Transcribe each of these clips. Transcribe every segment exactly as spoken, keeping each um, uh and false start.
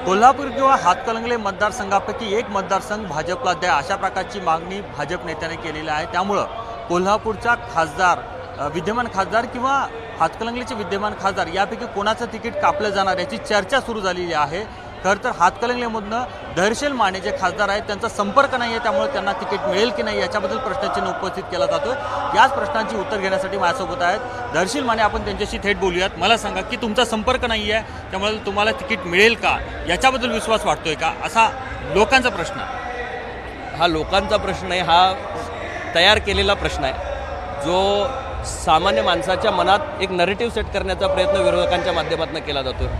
कोल्हापूर किंवा हातकणंगले मतदारसंघापैकी एक मतदारसंघ भाजपला द्या अशा प्रकारची मागणी भाजप नेत्याने केलेली आहे। त्यामुळे कोल्हापूरचा खासदार विद्यमान खासदार किंवा हातकणंगलेचे विद्यमान खासदार यापैकी कोणाचं तिकीट कापलं जाणार याची चर्चा सुरू झालेली आहे। खरं तर हातकणंगलेमधनं धैर्यशील माने जे खासदार आहेत त्यांचा संपर्क नाही आहे, त्यामुळे त्यांना तिकीट मिळेल की नाही याच्याबद्दल प्रश्नचिन्ह उपस्थित केला जातोय। याच प्रश्नांची उत्तर घेण्यासाठी माझ्यासोबत आहेत धैर्यशील माने। आपण त्यांच्याशी थेट बोलूयात। मला सांगा की तुमचा संपर्क नाही आहे त्यामुळे तुम्हाला तिकीट मिळेल का याच्याबद्दल विश्वास वाटतोय का असा लोकांचा प्रश्न? हा लोकांचा प्रश्न आहे, हा तयार केलेला प्रश्न आहे जो सामान्य माणसाच्या मनात एक नरेटिव्ह सेट करण्याचा प्रयत्न विरोधकांच्या माध्यमातून केला जातो।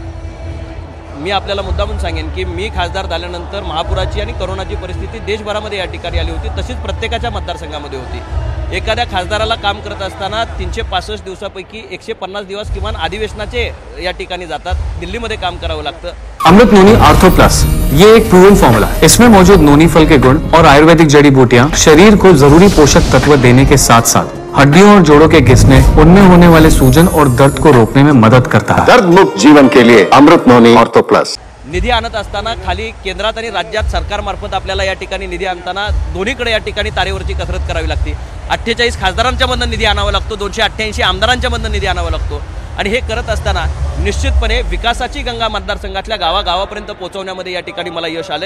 मी आपल्याला मुद्दामून सांगेन की मी खासदार झाल्यानंतर महापुराची आणि करोनाची परिस्थिती देशभरामध्ये या ठिकाणी आली होती, तशीच प्रत्येकाच्या मतदारसंघामध्ये होती। एखाद्या खासदाराला काम करत असताना तीनशे पासष्ट दिवसापैकी एकशे पन्नास दिवस किमान अधिवेशनाचे या ठिकाणी जातात, दिल्लीमध्ये काम करावं लागतं। अमृत नोनी आर्थो प्लस ये एक प्रूवन फॉर्मूला है। इसमें मौजूद नोनी फल के गुण और आयुर्वेदिक जड़ी बूटियां शरीर को जरूरी पोषक तत्व देने के साथ साथ हड्डियों और जोड़ों के घिसने, उनमें होने वाले सूजन और दर्द को रोकने में मदद करता है। दर्द मुक्त जीवन के लिए अमृत नोनी आर्थो प्लस। निधी आणत असताना खाली केंद्रात आणि राज्यात सरकारमार्फत आपल्याला या ठिकाणी निधी आणताना दोन्हीकडे या ठिकाणी तारेवरची कसरत करावी लागते। अठ्ठेचाळीस खासदारांच्या मधून निधी आणावा लागतो, दोनशे अठ्ठ्याऐंशी आमदारांच्या मधून निधी आणावा लागतो आणि हे करत असताना निश्चितपणे विकासाची गंगा मतदारसंघातल्या गावागावापर्यंत पोहोचवण्यामध्ये या ठिकाणी मला यश आलंय।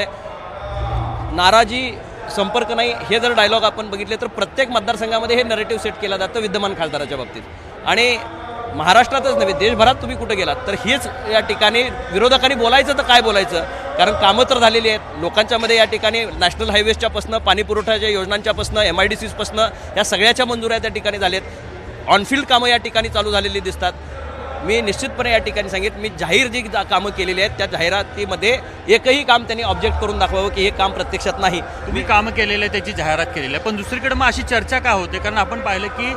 नाराजी, संपर्क नाही हे जर डायलॉग आपण बघितले तर प्रत्येक मतदारसंघामध्ये हे नरेटिव्ह सेट केला जातं विद्यमान खासदाराच्या बाबतीत। आणि महाराष्ट्रातच नव्हे देशभरात तुम्ही कुठे गेलात तर हेच या ठिकाणी विरोधकांनी बोलायचं तर काय बोलायचं, कारण कामं तर झालेली आहेत लोकांच्यामध्ये या ठिकाणी नॅशनल हायवेजच्यापासनं पाणी पुरवठ्याच्या योजनांच्यापासनं एम आय डी सीजपासनं या सगळ्याच्या मंजुऱ्या त्या ठिकाणी झालेत। ऑनफिल्ड कामं या ठिकाणी चालू झालेली दिसतात। मी निश्चितपणे या ठिकाणी सांगितलं मी जाहीर जी कामं केलेली आहेत त्या जाहिरातीमध्ये एकही काम त्यांनी ऑब्जेक्ट करून दाखवावं की हे काम प्रत्यक्षात नाही। तुम्ही कामं केलेलं आहे त्याची जाहिरात केलेली आहे, पण दुसरीकडे मग अशी चर्चा का होते? कारण आपण पाहिलं की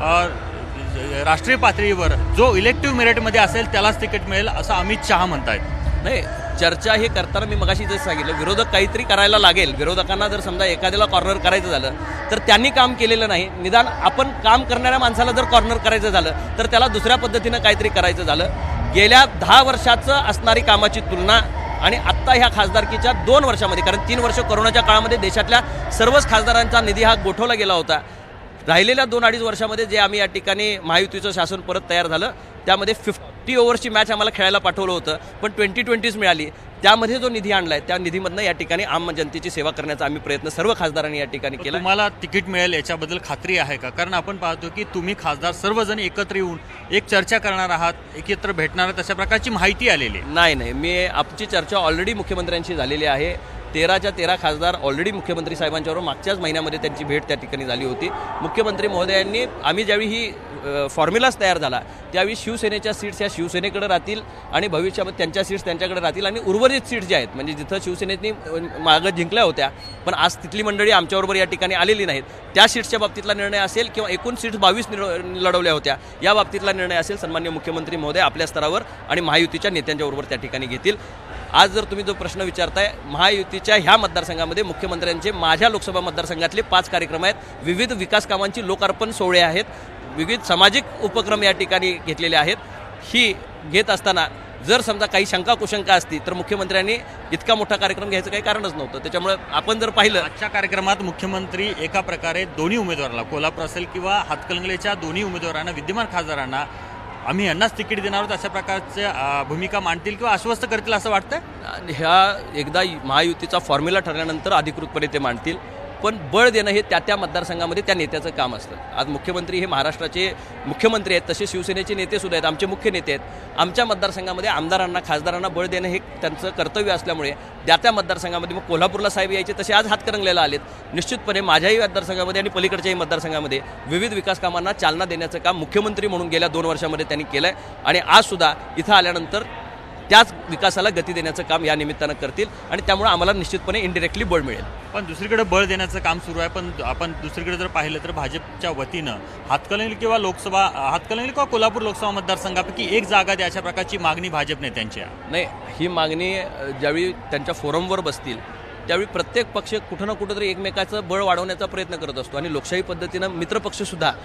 राष्ट्रीय पातळीवर जो इलेक्टिव्ह मेरिटमध्ये असेल त्यालाच तिकीट मिळेल असं अमित शहा म्हणतायत। नाही, चर्चा हे करताना मी मगाशी जसं सांगितलं विरोधक काहीतरी करायला लागेल। विरोधकांना जर समजा एखाद्याला कॉर्नर करायचं झालं तर त्यांनी काम केलेलं नाही, निदान आपण काम करणाऱ्या माणसाला जर कॉर्नर करायचं झालं तर त्याला दुसऱ्या पद्धतीनं काहीतरी करायचं झालं। गेल्या दहा वर्षाचं असणारी कामाची तुलना आणि आत्ता ह्या खासदारकीच्या दोन वर्षामध्ये, कारण तीन वर्ष कोरोनाच्या काळामध्ये देशातल्या सर्वच खासदारांचा निधी हा गोठवला गेला होता। राहिलेल्या दोन अडीच वर्षामध्ये जे आम्ही या ठिकाणी महायुतीचं शासन परत तयार झालं त्यामध्ये फिफ्टी ओव्हरची मॅच आम्हाला खेळायला पाठवलं होतं, पण ट्वेंटी ट्वेंटीच मिळाली। त्यामध्ये जो निधी आणलाय त्या निधीमधनं या ठिकाणी आम जनतेची सेवा करण्याचा आम्ही प्रयत्न सर्व खासदारांनी या ठिकाणी केला। तुम्हाला तिकीट मिळेल याच्याबद्दल खात्री आहे का? कारण आपण पाहतो की तुम्ही खासदार सर्वजण एकत्र येऊन एक चर्चा करणार आहात, एकत्र भेटणार आहात, अशा प्रकारची माहिती आलेली नाही नाही मी आमची चर्चा ऑलरेडी मुख्यमंत्र्यांशी झालेली आहे। तेराच्या तेरा खासदार ऑलरेडी मुख्यमंत्री साहेबांच्यावर मागच्याच महिन्यामध्ये त्यांची भेट त्या ठिकाणी झाली होती। मुख्यमंत्री महोदयांनी आम्ही ज्यावेळी ही फॉर्म्युलाच तयार झाला त्यावेळी शिवसेनेच्या सीट्स या शिवसेनेकडे राहतील आणि भविष्यामध्ये त्यांच्या सीट्स त्यांच्याकडे राहतील आणि उर्वरित सीट्स ज्या आहेत म्हणजे जिथं शिवसेनेनी मागं जिंकल्या होत्या पण आज तिथली मंडळी आमच्याबरोबर या ठिकाणी आलेली नाहीत त्या सीट्सच्या बाबतीतला निर्णय असेल किंवा एकूण सीट्स बावीस लढवल्या होत्या या बाबतीतला निर्णय असेल सन्माननीय मुख्यमंत्री महोदय आपल्या स्तरावर आणि महायुतीच्या नेत्यांच्याबरोबर त्या ठिकाणी घेतील। आज जर तुम्ही जो प्रश्न विचारताय महायुतीच्या ह्या मतदारसंघामध्ये मुख्यमंत्र्यांचे माझ्या लोकसभा मतदारसंघातले पाच कार्यक्रम आहेत, विविध विकास कामांची लोकार्पण सोहळे आहेत, विविध सामाजिक उपक्रम या ठिकाणी घेतलेले आहेत। ही घेत असताना जर समजा काही शंका कुशंका असती तर मुख्यमंत्र्यांनी इतका मोठा कार्यक्रम घ्यायचं काही कारणच नव्हतं। त्याच्यामुळे आपण जर पाहिलं आजच्या कार्यक्रमात मुख्यमंत्री एका प्रकारे दोन्ही उमेदवारांना कोल्हापूर असेल किंवा हातकणंगलेच्या दोन्ही उमेदवारांना विद्यमान खासदारांना आम्ही यांनाच तिकीट देणार आहोत अशा प्रकारच्या भूमिका मांडतील किंवा आश्वस्त करतील असं वाटतं। ह्या एकदा महायुतीचा फॉर्म्युला ठरल्यानंतर अधिकृतपणे ते मांडतील, पण बळ देणं हे त्या त्या मतदारसंघामध्ये त्या नेत्याचं काम असतं। आज मुख्यमंत्री हे महाराष्ट्राचे मुख्यमंत्री आहेत, तसे शिवसेनेचे नेते सुद्धा आहेत, आमचे मुख्य नेते आहेत। आमच्या मतदारसंघामध्ये आमदारांना खासदारांना बळ देणं हे त्यांचं कर्तव्य असल्यामुळे त्या त्या मतदारसंघामध्ये मग कोल्हापूरला साहेब यायचे तसे आज हातकणंगलेला आलेत। निश्चितपणे माझ्याही मतदारसंघामध्ये आणि पलीकडच्याही मतदारसंघामध्ये विविध विकास कामांना चालना देण्याचं काम मुख्यमंत्री म्हणून गेल्या दोन वर्षामध्ये त्यांनी केलं आहे आणि आज सुद्धा इथं आल्यानंतर त्याच विकासाला गती देण्याचं काम या निमित्तानं करतील आणि त्यामुळे आम्हाला निश्चितपणे इनडायरेक्टली बळ मिळेल। पण दुसरीकडे बळ देण्याचं काम सुरू आहे, पण आपण दुसरीकडे जर पाहिलं तर भाजपच्या वतीनं हातकणंगले किंवा लोकसभा हातकणंगले किंवा कोल्हापूर लोकसभा मतदारसंघापैकी एक जागा द्या अशा प्रकारची मागणी भाजप नेत्यांची आहे। नाही, ही मागणी ज्यावेळी त्यांच्या फोरमवर बसतील त्यावेळी प्रत्येक पक्ष कुठं ना कुठं तरी एकमेकाचं बळ वाढवण्याचा प्रयत्न करत असतो आणि लोकशाही पद्धतीनं मित्रपक्षसुद्धा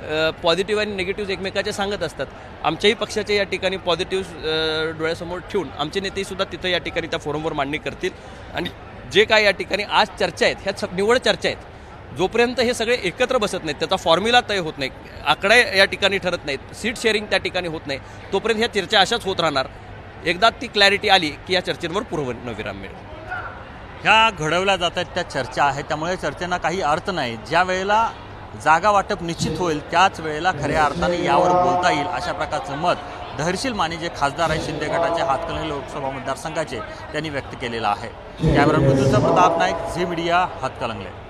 पॉझिटिव्ह आणि निगेटिव्ह एकमेकाचे सांगत असतात. आमच्याही पक्षाचे या ठिकाणी पॉझिटिव्ह डोळ्यासमोर ठेवून आमचे नेतेसुद्धा तिथं या ठिकाणी त्या फोरमवर मांडणी करतील. आणि जे काय या ठिकाणी आज चर्चा आहेत ह्या निवड चर्चा आहेत, जोपर्यंत हे सगळे एकत्र बसत नाहीत, त्याचा फॉर्म्युला तय होत नाही, आकडे या ठिकाणी ठरत नाहीत, सीट शेअरिंग त्या ठिकाणी होत नाही, तोपर्यंत ह्या चर्चा अशाच होत राहणार. एकदा ती क्लॅरिटी आली की या चर्चेंवर पूर्णविराम मिळेल. ह्या घडवल्या जात आहेत त्या चर्चा आहेत, त्यामुळे चर्चेना काही अर्थ नाही. ज्या वेळेला जागा वाटप निश्चित होईल त्याच वेळेला खऱ्या अर्थाने यावर बोलता येईल अशा प्रकारचं मत धैर्यशील माने जे खासदार आहेत शिंदे गटाचे हातकणंगले लोकसभा मतदारसंघाचे त्यांनी व्यक्त केलेलं आहे. कॅमेरा मृत्यूचा प्रताप नाईक, झी मीडिया, हातकणंगले.